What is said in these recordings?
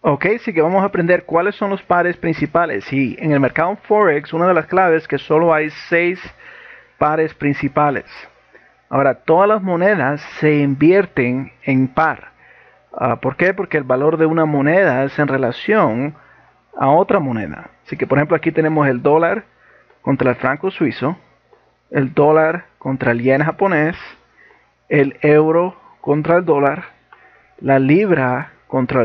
Ok, sí que vamos a aprender cuáles son los pares principales. Y en el mercado Forex, una de las claves es que solo hay 6 pares principales. Ahora, todas las monedas se invierten en par. ¿Por qué? Porque el valor de una moneda es en relación a otra moneda. Así que, por ejemplo, aquí tenemos el dólar contra el franco suizo, el dólar contra el yen japonés, el euro contra el dólar, la libra contra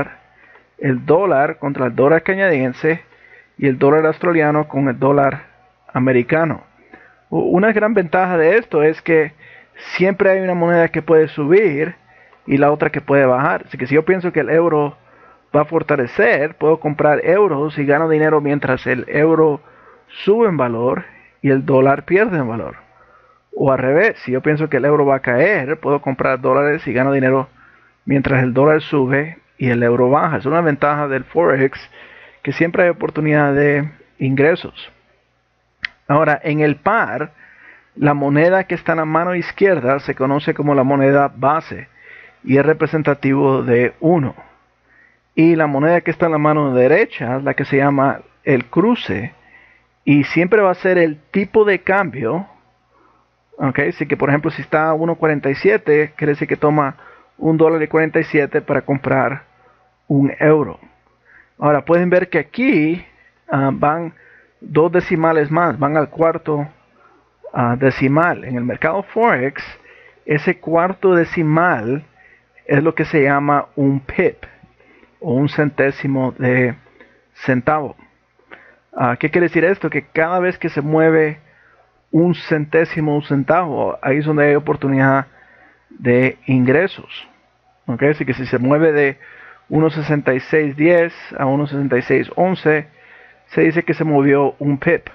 el dólar contra el dólar canadiense y el dólar australiano con el dólar americano. Una gran ventaja de esto es que siempre hay una moneda que puede subir y la otra que puede bajar. Así que si yo pienso que el euro va a fortalecer, puedo comprar euros y gano dinero mientras el euro sube en valor y el dólar pierde en valor. O al revés, si yo pienso que el euro va a caer, puedo comprar dólares y gano dinero mientras el dólar sube y el euro baja. Es una ventaja del Forex que siempre hay oportunidad de ingresos. Ahora, en el par, la moneda que está en la mano izquierda se conoce como la moneda base y es representativo de 1. Y la moneda que está en la mano derecha es la que se llama el cruce y siempre va a ser el tipo de cambio. Okay, así que por ejemplo si está a 1.47 quiere decir que toma $1.47 para comprar un euro. Ahora pueden ver que aquí van 2 decimales más, van al cuarto decimal. En el mercado Forex, ese cuarto decimal es lo que se llama un pip o un centésimo de centavo. ¿Qué quiere decir esto? Que cada vez que se mueve un centésimo, un centavo, ahí es donde hay oportunidad de ingresos. Okay, así que si se mueve de 1.6610 a 1.6611, se dice que se movió un pip.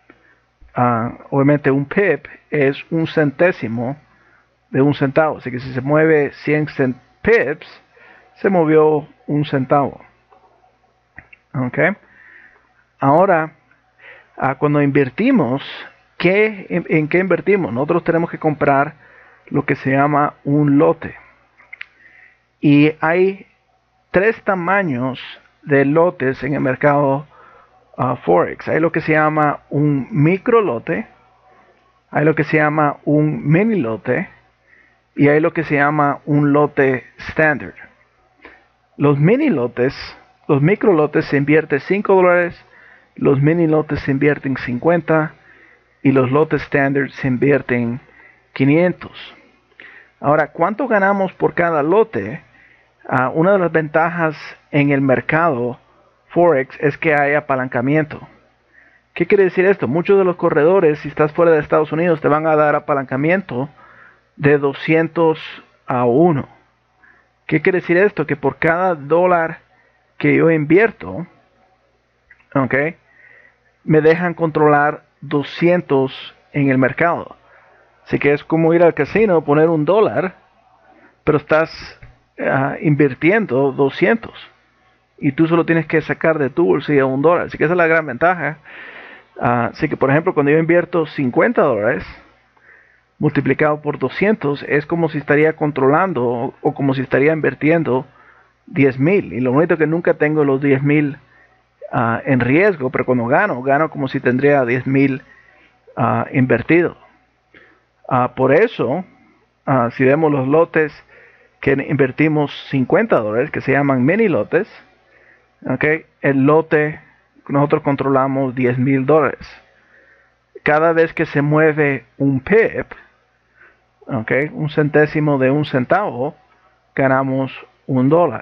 Obviamente un pip es un centésimo de un centavo, así que si se mueve 100 pips, se movió un centavo. Okay. Ahora, cuando invertimos, ¿en qué invertimos? Nosotros tenemos que comprar lo que se llama un lote. Y hay 3 tamaños de lotes en el mercado Forex. Hay lo que se llama un micro lote, hay lo que se llama un mini lote y hay lo que se llama un lote standard. Los mini lotes, los micro lotes se invierten $5, los mini lotes se invierten 50 y los lotes standard se invierten 500. Ahora, ¿cuánto ganamos por cada lote? Una de las ventajas en el mercado Forex es que hay apalancamiento. ¿Qué quiere decir esto? Muchos de los corredores, si estás fuera de Estados Unidos, te van a dar apalancamiento de 200 a 1. ¿Qué quiere decir esto? Que por cada dólar que yo invierto, okay, me dejan controlar 200 en el mercado. Así que es como ir al casino, poner $1, pero estás invirtiendo 200 y tú solo tienes que sacar de tu bolsillo $1. Así que esa es la gran ventaja. Así que por ejemplo cuando yo invierto $50 multiplicado por 200 es como si estaría controlando o como si estaría invirtiendo 10,000, y lo bonito es que nunca tengo los 10,000 en riesgo, pero cuando gano como si tendría 10,000 invertido. Por eso, si vemos los lotes que invertimos $50, que se llaman mini lotes, okay, el lote nosotros controlamos $10,000. Cada vez que se mueve un pip, okay, un centésimo de un centavo, ganamos $1.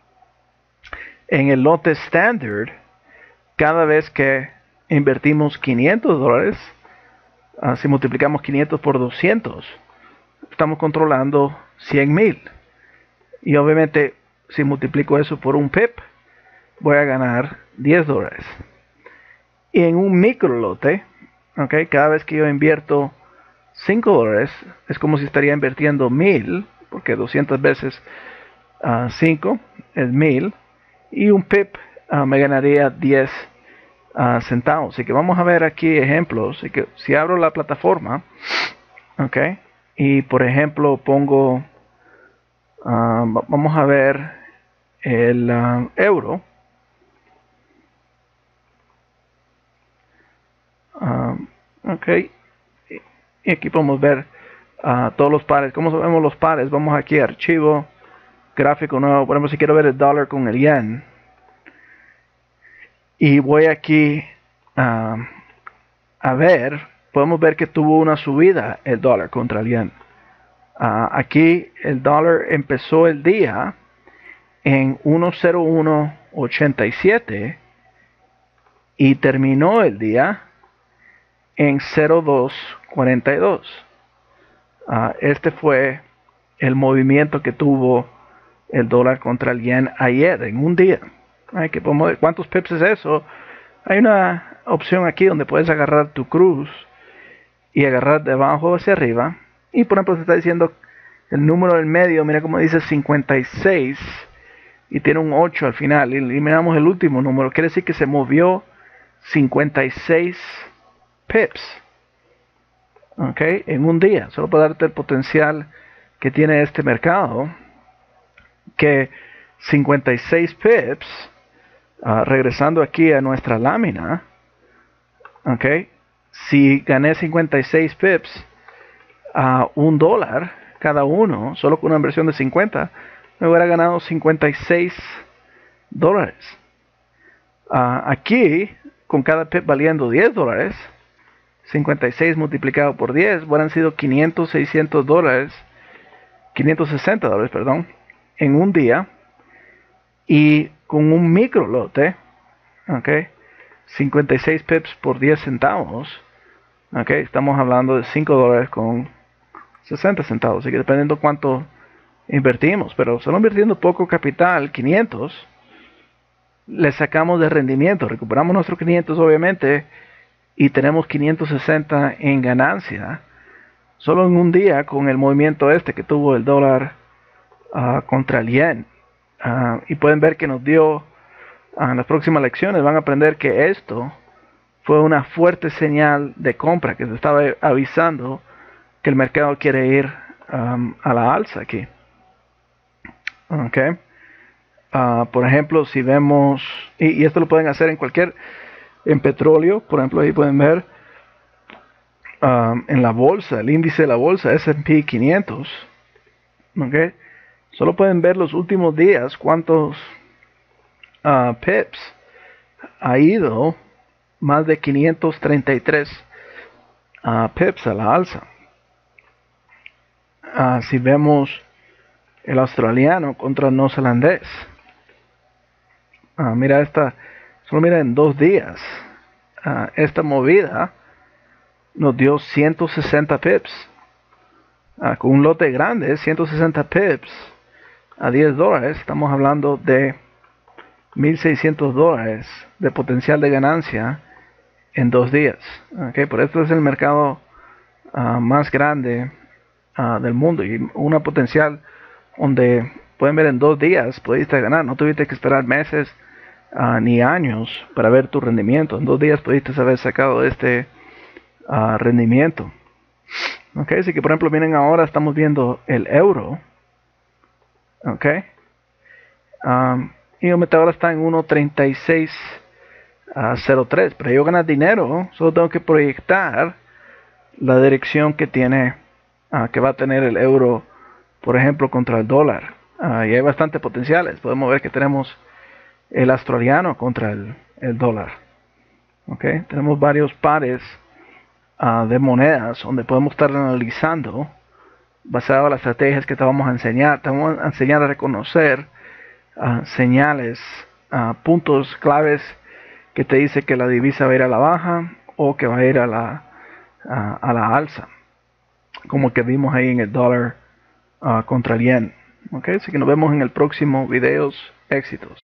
En el lote standard, cada vez que invertimos $500, si multiplicamos 500 por 200, estamos controlando 100,000. Y obviamente, si multiplico eso por un pip, voy a ganar $10. Y en un micro lote, okay, cada vez que yo invierto $5, es como si estaría invirtiendo 1,000, porque 200 veces 5 es 1,000, y un pip me ganaría 10 centavos. Así que vamos a ver aquí ejemplos. Así que si abro la plataforma, okay, y por ejemplo pongo, vamos a ver el euro. Ok, y aquí podemos ver todos los pares. ¿Cómo vemos los pares? Vamos aquí a archivo, gráfico nuevo. Por ejemplo, si quiero ver el dólar con el yen, y voy aquí a ver, podemos ver que tuvo una subida el dólar contra el yen. Aquí el dólar empezó el día en 1.0187 y terminó el día en 0.242. Este fue el movimiento que tuvo el dólar contra el yen ayer, en un día. Que podemos ver cuántos pips es eso. Hay una opción aquí donde puedes agarrar tu cruz y agarrar de abajo hacia arriba. Y por ejemplo, se está diciendo el número del medio, mira como dice 56 y tiene un 8 al final. Y miramos el último número, quiere decir que se movió 56 pips. Ok, en un día, solo para darte el potencial que tiene este mercado, que 56 pips, regresando aquí a nuestra lámina, ok, si gané 56 pips a $1 cada uno, solo con una inversión de 50, me hubiera ganado $56. Aquí, con cada pip valiendo $10, 56 multiplicado por 10, hubieran sido $560, perdón, en un día. Y con un micro lote, ok, 56 pips por 10 centavos, ok, estamos hablando de $5 con 60 centavos. Así que dependiendo cuánto invertimos, pero solo invirtiendo poco capital, 500, le sacamos de rendimiento, recuperamos nuestros 500 obviamente, y tenemos 560 en ganancia, solo en un día con el movimiento este que tuvo el dólar contra el yen. Y pueden ver que nos dio, en las próximas lecciones van a aprender que esto fue una fuerte señal de compra, que se estaba avisando que el mercado quiere ir a la alza aquí. Okay. Por ejemplo, si vemos, y esto lo pueden hacer en petróleo, por ejemplo, ahí pueden ver en la bolsa, el índice de la bolsa S&P 500, okay, solo pueden ver los últimos días cuántos pips ha ido, más de 533 pips a la alza. Si vemos el australiano contra el neozelandés, mira solo mira en 2 días, esta movida nos dio 160 pips, con un lote grande, 160 pips a $10, estamos hablando de $1,600 de potencial de ganancia en 2 días. Okay, por esto es el mercado más grande del mundo, y una potencial donde pueden ver en 2 días pudiste ganar, no tuviste que esperar meses ni años para ver tu rendimiento. En 2 días pudiste haber sacado este rendimiento. Okay, así que por ejemplo, miren, ahora estamos viendo el euro. Okay, y ahora está en 1.3603, pero yo ganar dinero, solo tengo que proyectar la dirección que tiene, que va a tener el euro, por ejemplo, contra el dólar. Y hay bastantes potenciales. Podemos ver que tenemos el australiano contra el dólar. Okay, tenemos varios pares de monedas donde podemos estar analizando basado en las estrategias que te vamos a enseñar. Te vamos a enseñar a reconocer señales, puntos claves que te dice que la divisa va a ir a la baja o que va a ir a la alza, como que vimos ahí en el dólar contra el yen. Okay, así que nos vemos en el próximo videos. Éxitos.